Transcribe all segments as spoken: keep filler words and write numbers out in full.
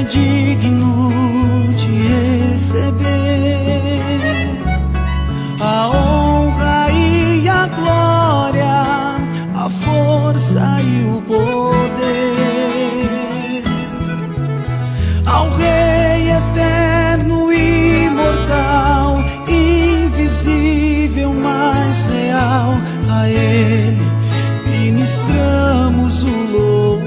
é digno de receber a honra e a glória, a força e o poder, ao Rei eterno e imortal, invisível, mas real. A Ele ministramos o louvor.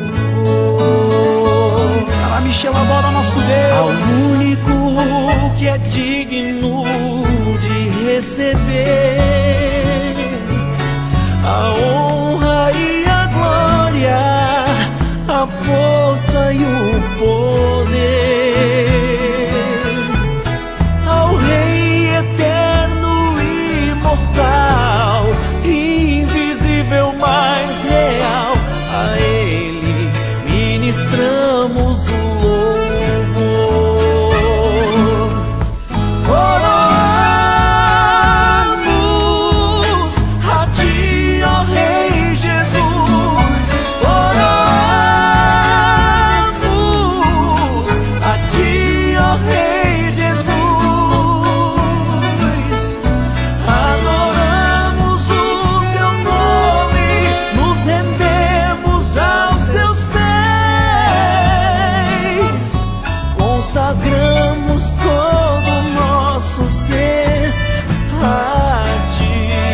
Ela me chama agora, nosso Deus, ao único que é digno de receber a honra e a glória, a força e o poder, ao Rei eterno e imortal, invisível, mas real. A Ele ministramos o louvor. Oramos a Ti, ó Rei Jesus. Oramos a Ti, ó Rei Jesus. Adoramos o Teu nome, nos rendemos aos Teus pés, consagramos todo o nosso ser a Ti.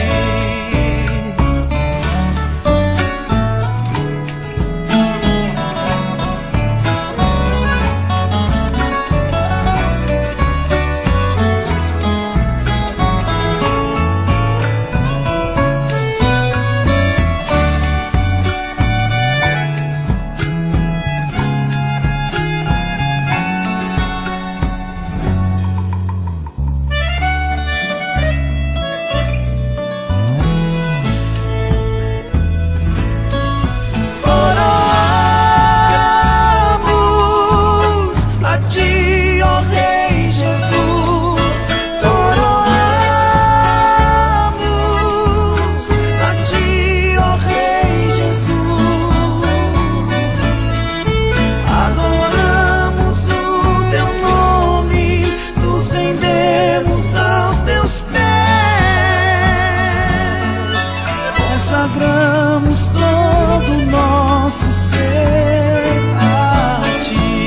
Consagramos todo o nosso ser a Ti.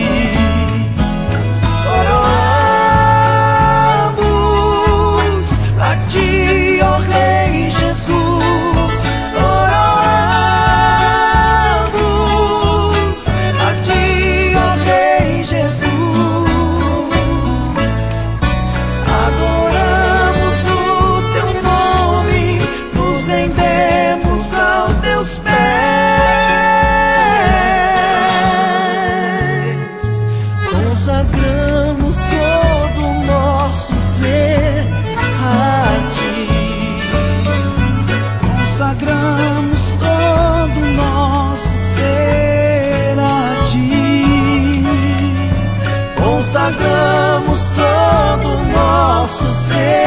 Oramos a Ti, ó Rei Jesus. Oramos a Ti, ó Rei Jesus. Adoramos o Teu nome, nos rendemos aos Teus pés, consagramos todo o nosso ser a Ti. Consagramos todo o nosso ser a Ti. Consagramos todo o nosso ser